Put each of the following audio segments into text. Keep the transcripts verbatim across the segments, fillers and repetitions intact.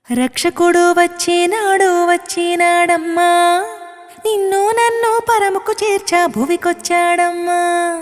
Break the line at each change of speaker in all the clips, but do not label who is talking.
రక్షకుడు వచ్చినాడు వచ్చినాడమ్మా, నిన్ను నన్ను పరముకు చేర్చా భువికొచ్చాడమ్మా.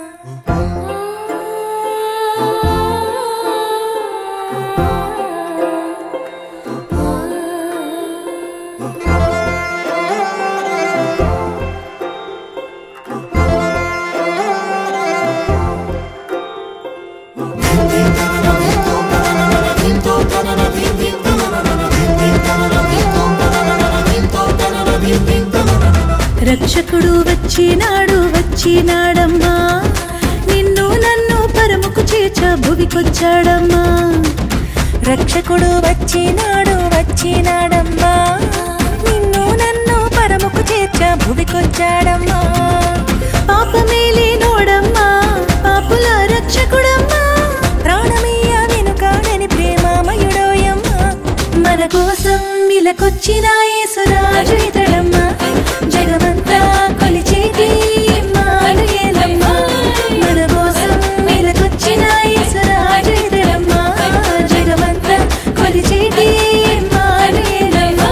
రక్షకుడు వచ్చినాడు వచ్చినాడమ్మా, నిన్ను నన్ను పరముకు చేర్చా భువికొచ్చాడమ్మా. రక్షకుడు వచ్చినాడు వచ్చినాడమ్మా, నిన్ను నన్ను పరముకు చేర్చా భువికొచ్చాడమ్మా. పాపమేలే నోడమ్మా, పాపుల రక్షకుడమ్మా, ప్రాణమయ్య వెనుకాడని ప్రేమామయుడోయమ్మా. మన కోసం ఇలకొచ్చిన యేసురాజు ఇతడమ్మా, జగమంతా కొలిచేటి ఇమ్మానుయేలమ్మా. మన కోసం ఇలకొచ్చిన యేసురాజు ఇతడమ్మా, జగమంతా కొలిచేటి ఇమ్మానుయేలమ్మా.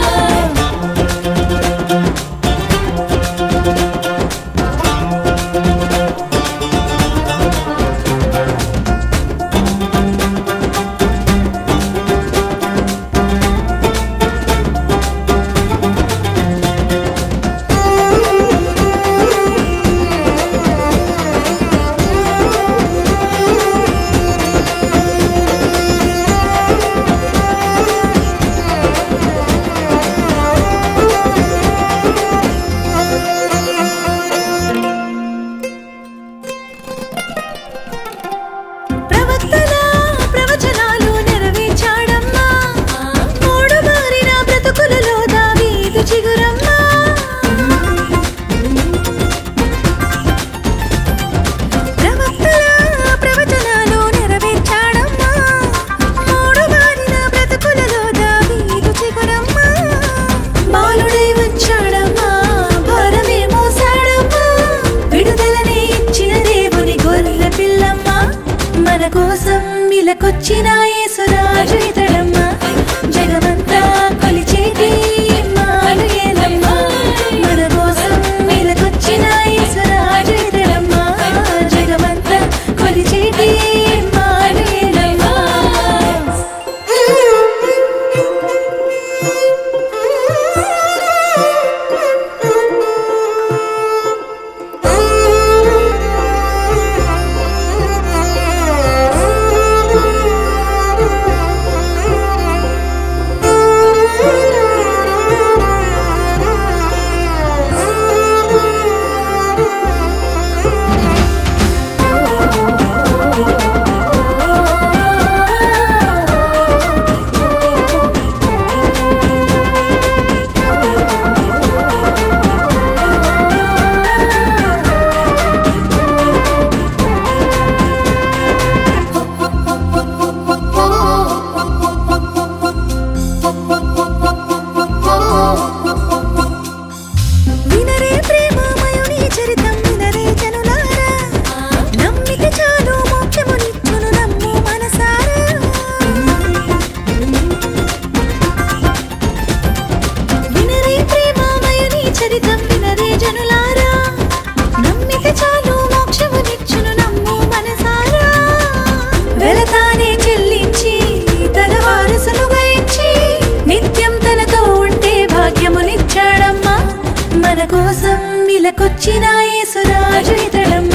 మన కోసం ఇలకొచ్చిన యేసురాజు ఇతడమ్మా, జగమంతా కొలిచేటి ఇమ్మానుయేలమ్మా. మన కోసం ఇలకొచ్చిన యేసురాజు ఇతడమ్మా, జగమంతా కొలిచేటి ఇమ్మానుయేలమ్మా. మన కోసం ఇలకొచ్చిన యేసురాజు ఇతడమ్మా.